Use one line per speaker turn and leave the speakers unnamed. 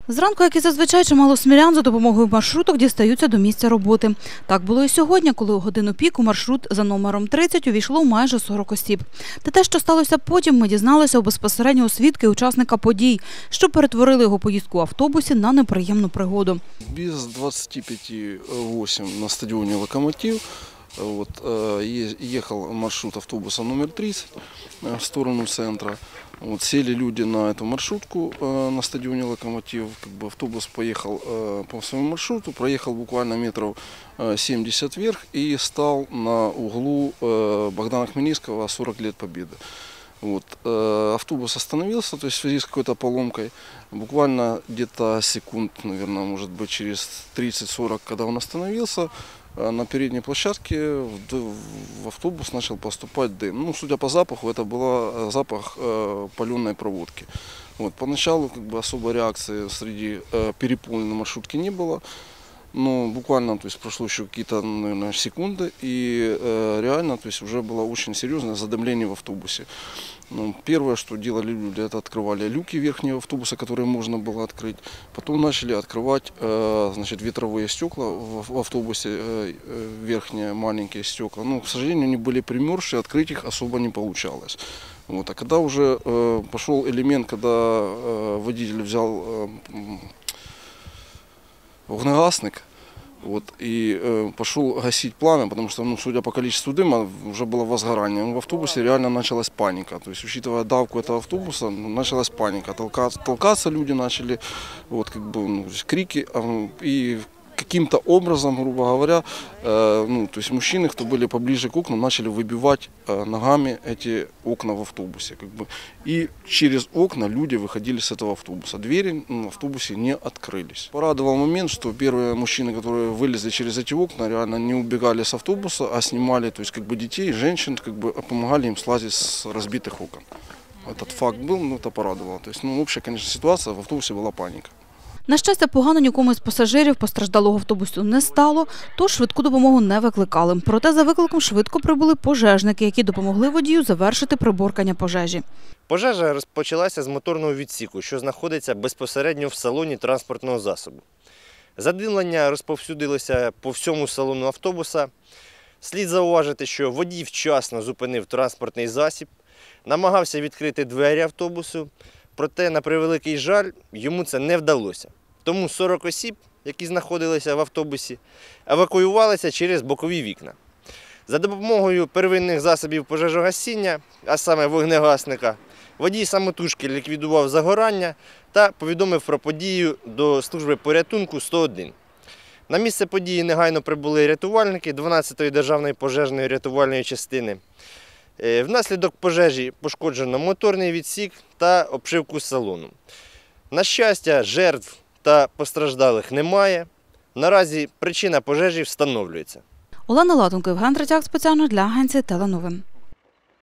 Зранку, як і зазвичай, чимало смілян за допомогою маршруток дістаються до місця роботи. Так було і сьогодні, коли у годину пік у маршрут за номером 30 увійшло майже 40 осіб. Та те, що сталося потім, ми дізналися у безпосередньо свідки учасника подій, що перетворили його поїздку в автобусі на неприємну пригоду.
Без 25:08 на стадионе «Локомотив» ехал маршрут автобуса номер 30 в сторону центра. Сели люди на эту маршрутку на стадионе «Локомотив». Автобус поехал по своему маршруту, проехал буквально метров 70 вверх и стал на углу Богдана Хмельницкого 40 лет Победы. Автобус остановился, то есть в связи с какой-то поломкой. Буквально где-то секунд, наверное, может быть через 30-40, когда он остановился, на передней площадке в автобус начал поступать дым. Судя по запаху, это был запах паленой проводки. Поначалу особой реакции среди переполненной маршрутки не было. Но буквально, прошло еще какие-то, наверное, секунды, и реально, уже было очень серьезное задымление в автобусе. Первое, что делали люди, это открывали люки верхнего автобуса, которые можно было открыть. Потом начали открывать, ветровые стекла в автобусе, верхние маленькие стекла. Но, к сожалению, они были примерзшие, открыть их особо не получалось. А когда уже пошел элемент, когда водитель взял огнегасник и пошел гасить пламя, потому что, судя по количеству дыма, уже было возгорание. В автобусе реально началась паника. То есть, учитывая давку этого автобуса, началась паника. Толкаться люди начали, крики, и каким-то образом, грубо говоря, мужчины, кто были поближе к окнам, начали выбивать ногами эти окна в автобусе. И через окна люди выходили с этого автобуса. Двери в автобусе не открылись. Порадовал момент, что первые мужчины, которые вылезли через эти окна, реально не убегали с автобуса, а снимали, детей, женщин, помогали им слазить с разбитых окон. Этот факт был, это порадовало. Общая, конечно, ситуация, в автобусе была паника.
На щастя, погано нікому із пасажирів постраждалого автобусу не стало, тож швидку допомогу не викликали. Проте за викликом швидко прибули пожежники, які допомогли водію завершити приборкання пожежі.
Пожежа розпочалася з моторного відсіку, що знаходиться безпосередньо в салоні транспортного засобу. Задимлення розповсюдилося по всьому салону автобуса. Слід зауважити, що водій вчасно зупинив транспортний засіб, намагався відкрити двері автобусу, проте, на превеликий жаль, йому це не вдалося. Тому 40 осіб, які знаходилися в автобусі, евакуювалися через бокові вікна. За допомогою первинних засобів пожежогасіння, а саме вогнегасника, водій самотужки ліквідував загорання та повідомив про подію до служби порятунку 101. На місце події негайно прибули рятувальники 12-ї державної пожежної рятувальної частини. Внаслідок пожежі пошкоджено моторний відсік та обшивку салону. На щастя, жертв та постраждалих немає. Наразі причина пожежі встановлюється.
Олена Латунко, Євген Третяк спеціально для агенції «Теленовин».